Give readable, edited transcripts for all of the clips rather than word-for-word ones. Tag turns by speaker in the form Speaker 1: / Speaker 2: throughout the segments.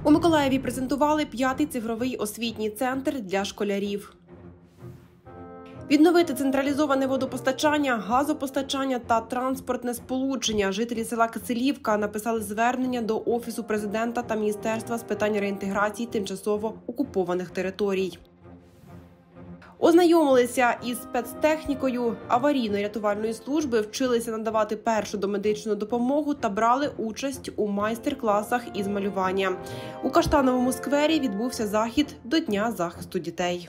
Speaker 1: У Миколаєві презентували 5-й цифровий освітній центр для школярів. Відновити централізоване водопостачання, газопостачання та транспортне сполучення. Жителі села Киселівка написали звернення до Офісу президента та Міністерства з питань реінтеграції тимчасово окупованих територій. Ознайомилися із спецтехнікою аварійно-рятувальної служби, вчилися надавати першу домедичну допомогу та брали участь у майстер-класах із малювання. У Каштановому сквері відбувся захід до Дня захисту дітей.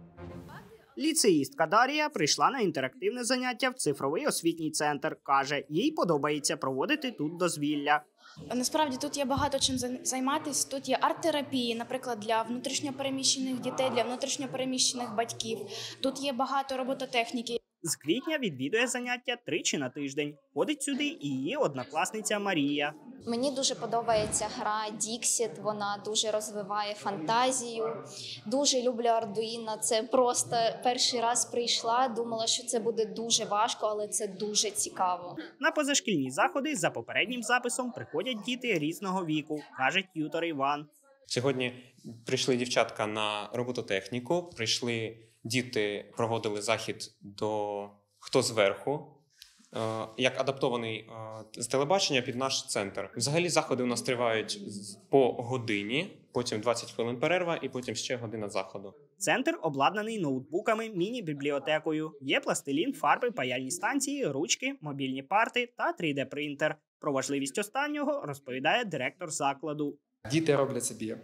Speaker 2: Ліцеїстка Дар'я прийшла на інтерактивне заняття в цифровий освітній центр. Каже, їй подобається проводити тут дозвілля.
Speaker 3: Насправді тут є багато чим займатися. Тут є арт-терапії, наприклад, для внутрішньопереміщених дітей, для внутрішньопереміщених батьків. Тут є багато робототехніки.
Speaker 2: З квітня відвідує заняття 3 на тиждень. Ходить сюди і її однокласниця Марія.
Speaker 4: Мені дуже подобається гра Dixit, вона дуже розвиває фантазію. Дуже люблю Arduino, це просто перший раз прийшла, думала, що це буде дуже важко, але це дуже цікаво.
Speaker 2: На позашкільні заходи за попереднім записом приходять діти різного віку, каже т'ютор Іван.
Speaker 5: Сьогодні прийшли дівчатка на робототехніку, прийшли діти, проводили захід до «Хто зверху», як адаптований з телебачення під наш центр. Взагалі заходи у нас тривають по годині, потім 20 хвилин перерва і потім ще година заходу.
Speaker 2: Центр обладнаний ноутбуками, міні-бібліотекою. Є пластилін, фарби, паяльні станції, ручки, мобільні парти та 3D-принтер. Про важливість останнього розповідає директор закладу.
Speaker 6: Діти роблять собі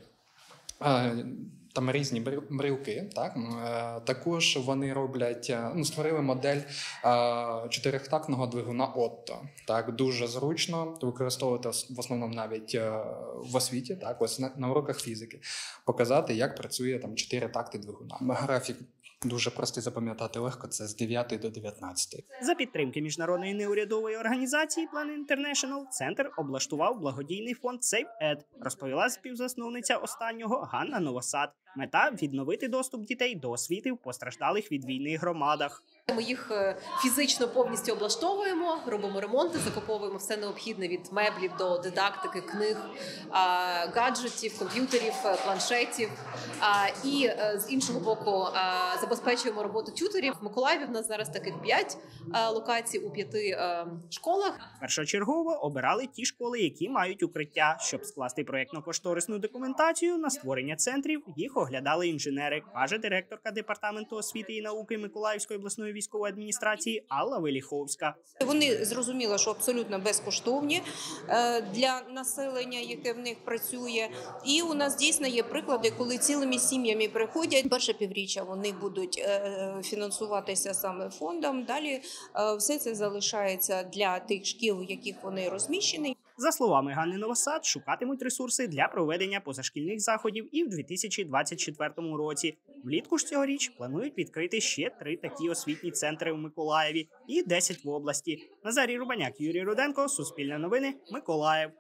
Speaker 6: там різні брелки, так? Також вони роблять, створили модель 4-тактного двигуна Отто. Так? Дуже зручно використовувати в основному навіть в освіті, так? Ось на уроках фізики, показати, як працює там 4 такти двигуна. Графік дуже простий, запам'ятати легко, це з 9 до 19.
Speaker 2: За підтримки міжнародної неурядової організації Plan International центр облаштував благодійний фонд SaveEd, розповіла співзасновниця останнього Ганна Новосад. Мета – відновити доступ дітей до освіти в постраждалих від війни громадах.
Speaker 7: Ми їх фізично повністю облаштовуємо, робимо ремонти, закуповуємо все необхідне від меблів до дидактики, книг, гаджетів, комп'ютерів, планшетів. І з іншого боку забезпечуємо роботу тюторів. В Миколаєві в нас зараз таких 5 локацій у 5 школах.
Speaker 2: Першочергово обирали ті школи, які мають укриття. Щоб скласти проєктно-кошторисну документацію на створення центрів, їх оглядали інженери, каже директорка Департаменту освіти і науки Миколаївської обласної військової адміністрації Алла Веліховська.
Speaker 8: Вони зрозуміли, що абсолютно безкоштовні для населення, яке в них працює. І у нас дійсно є приклади, коли цілими сім'ями приходять. Перше півріччя вони будуть фінансуватися саме фондом. Далі все це залишається для тих шкіл, в яких вони розміщені.
Speaker 2: За словами Ганни Новосад, шукатимуть ресурси для проведення позашкільних заходів і в 2024 році. Влітку ж цьогоріч планують відкрити ще 3 такі освітні центри у Миколаєві і 10 в області. Назарій Рубаняк, Юрій Руденко, Суспільне новини, Миколаїв.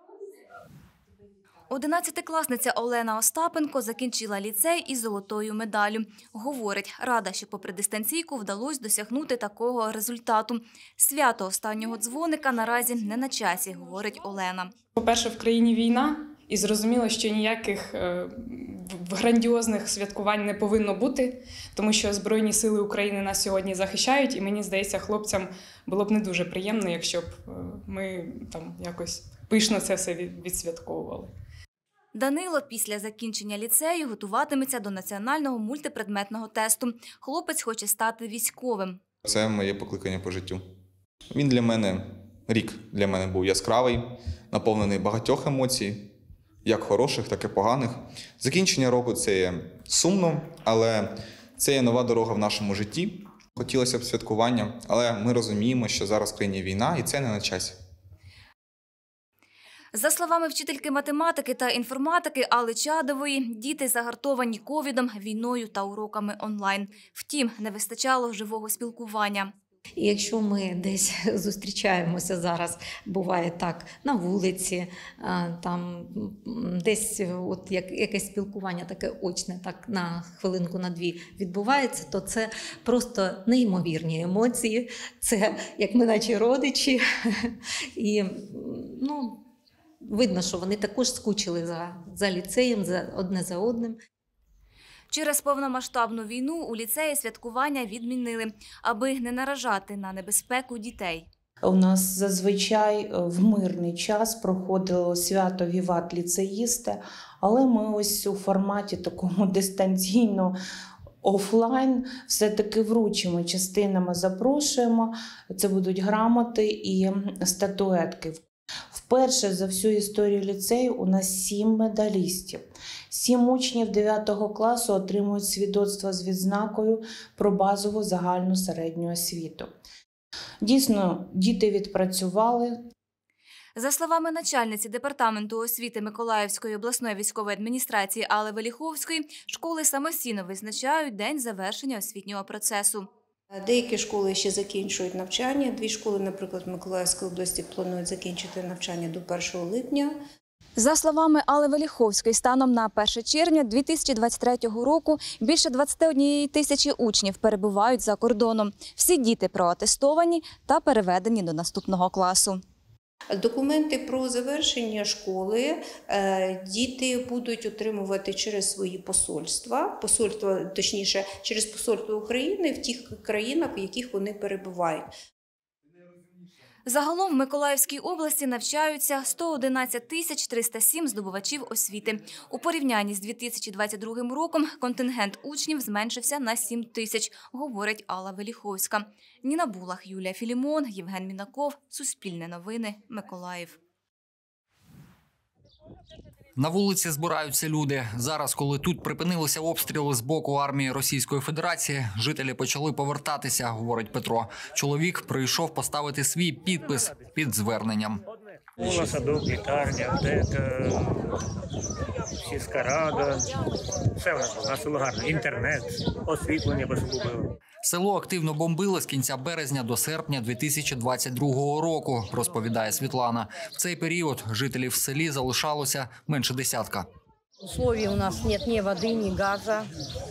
Speaker 9: 11-класниця Олена Остапенко закінчила ліцей із золотою медаллю. Говорить, рада, що попри дистанційку вдалося досягнути такого результату. Свято останнього дзвоника наразі не на часі, говорить Олена.
Speaker 10: По-перше, в країні війна, і зрозуміло, що ніяких грандіозних святкувань не повинно бути, тому що Збройні сили України нас сьогодні захищають, і мені здається, хлопцям було б не дуже приємно, якщо б ми там якось пишно це все відсвятковували.
Speaker 9: Данило після закінчення ліцею готуватиметься до національного мультипредметного тесту. Хлопець хоче стати військовим.
Speaker 11: Це моє покликання по життю. Він для мене, рік для мене був яскравий, наповнений багатьох емоцій, як хороших, так і поганих. Закінчення року – це є сумно, але це є нова дорога в нашому житті. Хотілося б святкування, але ми розуміємо, що зараз в країні війна і це не на часі.
Speaker 9: За словами вчительки математики та інформатики Алли Чадової, діти загартовані ковідом, війною та уроками онлайн. Втім, не вистачало живого спілкування.
Speaker 12: І якщо ми десь зустрічаємося зараз, буває так, на вулиці, там десь от якесь спілкування таке очне, так на хвилинку, на дві відбувається, то це просто неймовірні емоції. Це як ми наче родичі. І, видно, що вони також скучили за ліцеєм, одне за одним.
Speaker 9: Через повномасштабну війну у ліцеї святкування відмінили, аби не наражати на небезпеку дітей.
Speaker 13: У нас зазвичай в мирний час проходило свято «Віват ліцеїсти», але ми ось у форматі такому дистанційно офлайн все-таки вручимо частинами, запрошуємо. Це будуть грамоти і статуетки. Вперше за всю історію ліцею у нас 7 медалістів. 7 учнів 9 класу отримують свідоцтво з відзнакою про базову загальну середню освіту. Дійсно, діти відпрацювали.
Speaker 9: За словами начальниці Департаменту освіти Миколаївської обласної військової адміністрації Алли Веліховської, школи самостійно визначають день завершення освітнього процесу.
Speaker 8: Деякі школи ще закінчують навчання. 2 школи, наприклад, в Миколаївській області планують закінчити навчання до 1 липня.
Speaker 9: За словами Алли Веліховської, станом на 1 червня 2023 року більше 21 тисячі учнів перебувають за кордоном. Всі діти проатестовані та переведені до наступного класу.
Speaker 8: Документи про завершення школи діти будуть отримувати через свої посольства, точніше, через посольство України в тих країнах, в яких вони перебувають.
Speaker 9: Загалом в Миколаївській області навчаються 111 тисяч 307 здобувачів освіти. У порівнянні з 2022 роком контингент учнів зменшився на 7 тисяч, говорить Алла Веліховська. Ніна Булах, Юлія Філімон, Євген Мінаков. Суспільне новини. Миколаїв.
Speaker 14: На вулиці збираються люди. Зараз, коли тут припинилися обстріли з боку армії Російської Федерації, жителі почали повертатися, говорить Петро. Чоловік прийшов поставити свій підпис під зверненням.
Speaker 15: Школа, садок, лікарня, аптека, сільська рада. Все в нас було гарно. Інтернет, освітлення безумовно.
Speaker 14: Село активно бомбили з кінця березня до серпня 2022 року, розповідає Світлана. В цей період жителів в селі залишалося менше десятка.
Speaker 16: Условий у нас нет ні води, ні газу.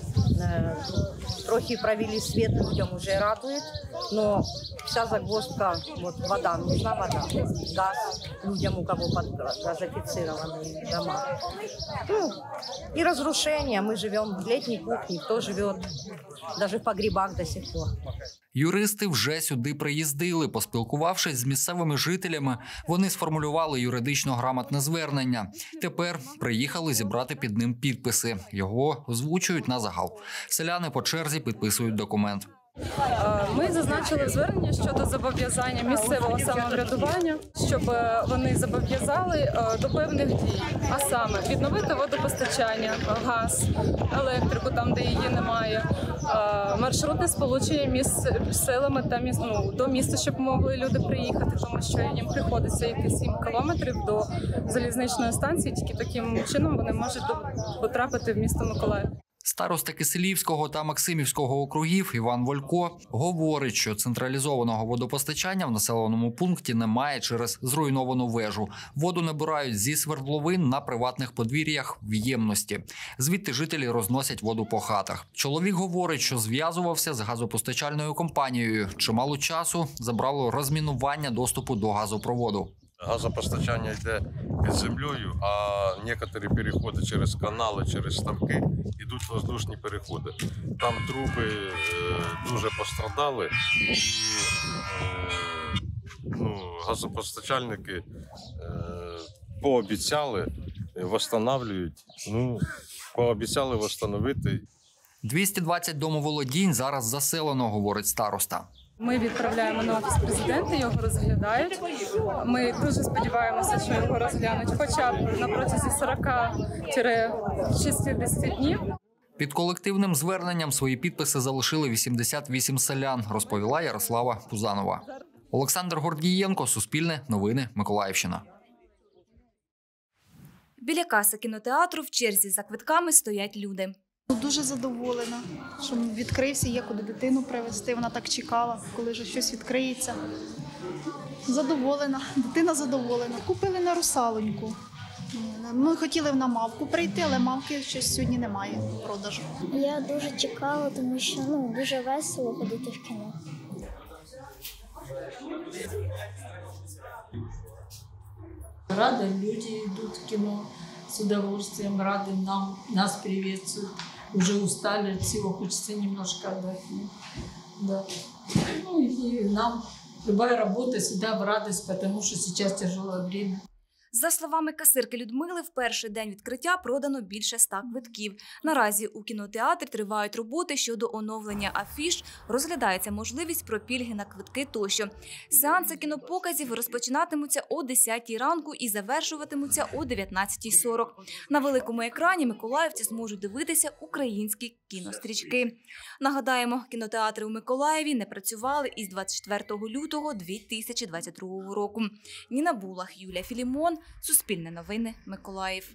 Speaker 16: Трохи провели свет, людям уже радует, но вся загвоздка, вот вода, нужна вода, газ людям, у кого газифицированные дома. Ну, и разрушения, мы живем в летней кухне, кто живет даже в погребах до сих пор.
Speaker 14: Юристи вже сюди приїздили. Поспілкувавшись з місцевими жителями, вони сформулювали юридично грамотне звернення. Тепер приїхали зібрати під ним підписи. Його озвучують на загал. Селяни по черзі підписують документ.
Speaker 10: Ми зазначили в зверненні щодо зобов'язання місцевого самоврядування, щоб вони зобов'язали до певних дій, а саме відновити водопостачання, газ, електрику там, де її немає, маршрутне сполучення між селами та до міста, щоб могли люди приїхати, тому що їм приходиться йти 7 кілометрів до залізничної станції, тільки таким чином вони можуть потрапити в місто Миколаїв.
Speaker 14: Староста Киселівського та Максимівського округів Іван Волько говорить, що централізованого водопостачання в населеному пункті немає через зруйновану вежу. Воду набирають зі свердловин на приватних подвір'ях в ємності. Звідти жителі розносять воду по хатах. Чоловік говорить, що зв'язувався з газопостачальною компанією. Чимало часу забрало розмінування доступу до газопроводу.
Speaker 17: Газопостачання йде під землею, а некоторі переходи через канали, через ставки йдуть воздушні переходи. Там труби дуже пострадали і газопостачальники пообіцяли, пообіцяли встановити.
Speaker 14: 220 домоволодінь зараз заселено, говорить староста.
Speaker 10: Ми відправляємо на офіс президента, його розглядають. Ми дуже сподіваємося, що його розглянуть хоча б на протязі 40-60 днів.
Speaker 14: Під колективним зверненням свої підписи залишили 88 селян, розповіла Ярослава Пузанова. Олександр Гордієнко, Суспільне новини, Миколаївщина.
Speaker 9: Біля каси кінотеатру в черзі за квитками стоять люди.
Speaker 18: Дуже задоволена, що відкрився, є куди дитину привезти. Вона так чекала, коли вже щось відкриється. Задоволена, дитина задоволена. Купили на русалоньку. Ми хотіли на мавку прийти, але мавки щось сьогодні немає в продажу.
Speaker 19: Я дуже чекала, тому що дуже весело ходити в кіно.
Speaker 20: рада, люди идут в кино с удовольствием, рады нас приветствуют. Уже устали от всего, хочется немножко отдохнуть. Да. Ну и нам любая работа всегда в радость, потому что сейчас тяжелое время.
Speaker 9: За словами касирки Людмили, в перший день відкриття продано більше 100 квитків. Наразі у кінотеатрі тривають роботи щодо оновлення афіш, розглядається можливість про пільги на квитки тощо. Сеанси кінопоказів розпочинатимуться о 10 ранку і завершуватимуться о 19:40. На великому екрані миколаївці зможуть дивитися українські кінострічки. Нагадаємо, кінотеатри у Миколаєві не працювали із 24 лютого 2022 року. Ніна Булах, Юлія Філімон, Суспільне новини, Миколаїв.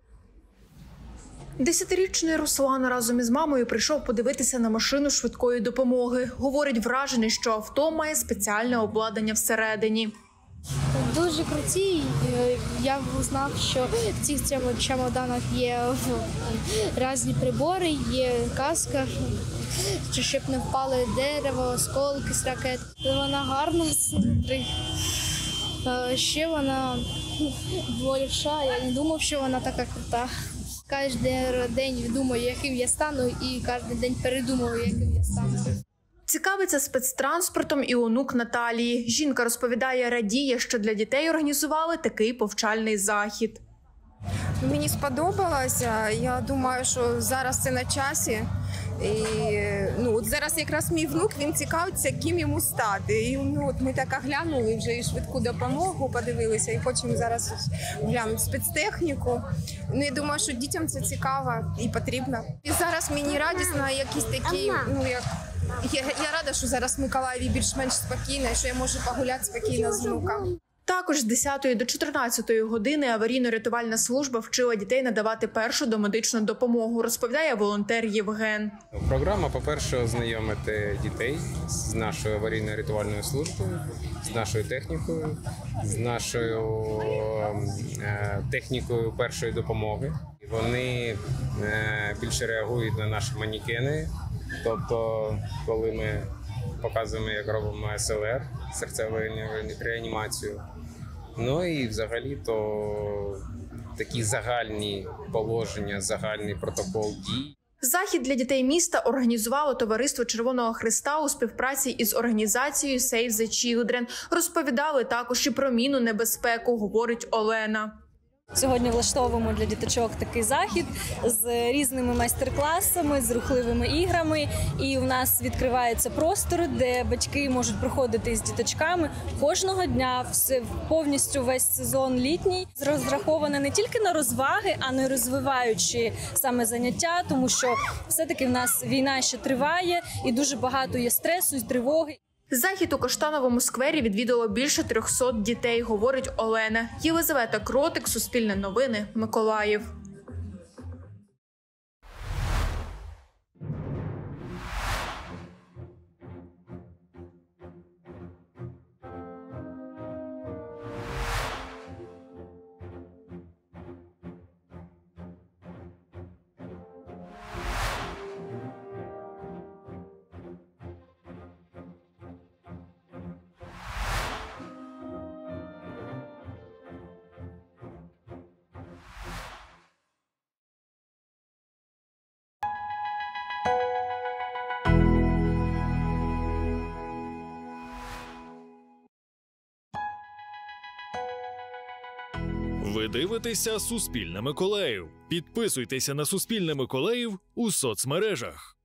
Speaker 21: 10-річний Руслан разом із мамою прийшов подивитися на машину швидкої допомоги. Говорить, вражений, що авто має спеціальне обладнання всередині.
Speaker 22: Дуже круті. Я знав, що в цих чемоданах є різні прибори, є каска, щоб не впали дерево, осколки з ракет. Вона гарна. Ще вона більша, я не думав, що вона така крута. Кожен день думаю, яким я стану, і кожен день передумую, яким я стану.
Speaker 21: Цікавиться спецтранспортом і онук Наталії. Жінка розповідає, радіє, що для дітей організували такий повчальний захід.
Speaker 23: Мені сподобалося. Я думаю, що зараз це на часі. І, от зараз якраз мій внук, він цікавиться, ким йому стати. І от ми так оглянули вже і швидку допомогу, подивилися, і хочемо зараз глянути спецтехніку. Я думаю, що дітям це цікаво і потрібно. І зараз мені радісно, якісь такі, я рада, що зараз в Миколаєві більш-менш спокійно, що я можу погуляти спокійно з внуком.
Speaker 21: Також з 10 до 14 години аварійно-рятувальна служба вчила дітей надавати першу домедичну допомогу, розповідає волонтер Євген.
Speaker 24: Програма, по-перше, ознайомити дітей з нашою аварійно-рятувальною службою, з нашою технікою, з нашою технікою першої допомоги. Вони більше реагують на наші манекени, тобто коли ми показуємо, як робимо СЛР, серцеву реанімацію. Ну і взагалі-то такі загальні положення, загальний протокол дій.
Speaker 21: Захід для дітей міста організувало Товариство Червоного Хреста у співпраці із організацією Save the Children. Розповідали також і про мінну небезпеку, говорить Олена.
Speaker 25: Сьогодні влаштовуємо для діточок такий захід з різними майстер-класами, з рухливими іграми. І у нас відкриваються простори, де батьки можуть приходити з діточками кожного дня, повністю весь сезон літній. Розраховане не тільки на розваги, а й розвиваючі саме заняття, тому що все-таки в нас війна ще триває і дуже багато є стресу і тривоги.
Speaker 21: Захід у Каштановому сквері відвідало більше 300 дітей, говорить Олена. Єлизавета Кротик, Суспільне новини, Миколаїв.
Speaker 26: Ви дивитеся «Суспільне Миколаїв». Підписуйтеся на «Суспільне Миколаїв» у соцмережах.